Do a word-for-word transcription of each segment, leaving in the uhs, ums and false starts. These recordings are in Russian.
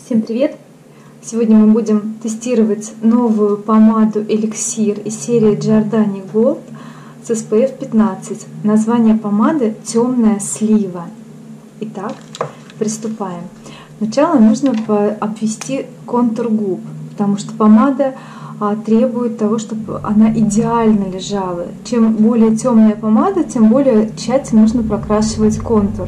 Всем привет! Сегодня мы будем тестировать новую помаду эликсир из серии Giordani Gold с эс пэ эф пятнадцать. Название помады «Темная слива». Итак, приступаем. Сначала нужно обвести контур губ, потому что помада требует того, чтобы она идеально лежала. Чем более темная помада, тем более тщательно нужно прокрашивать контур.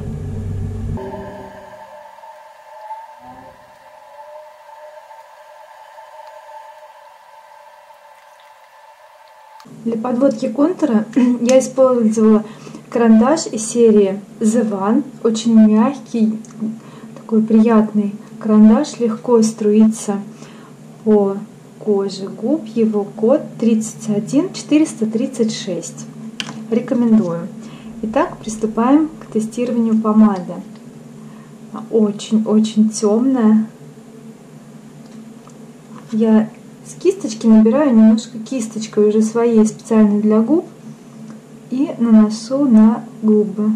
Для подводки контура я использовала карандаш из серии The One. Очень мягкий, такой приятный карандаш, легко струится по коже губ. Его код тридцать один четыреста тридцать шесть. Рекомендую. Итак, приступаем к тестированию помады. Очень-очень темная. Я с кисточки набираю немножко кисточкой уже своей, специально для губ, и наношу на губы.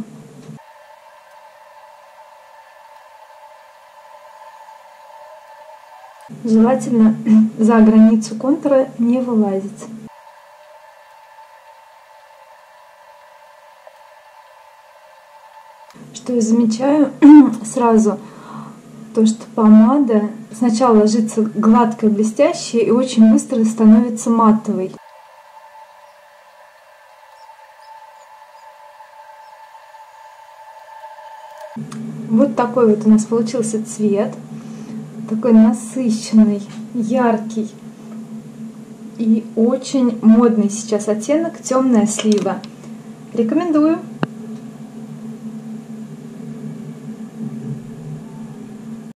Желательно за границу контура не вылазить. Что я замечаю сразу, то что помада сначала ложится гладкая, блестящая и очень быстро становится матовой. Вот такой вот у нас получился цвет, такой насыщенный, яркий и очень модный сейчас оттенок «Темная слива». Рекомендую.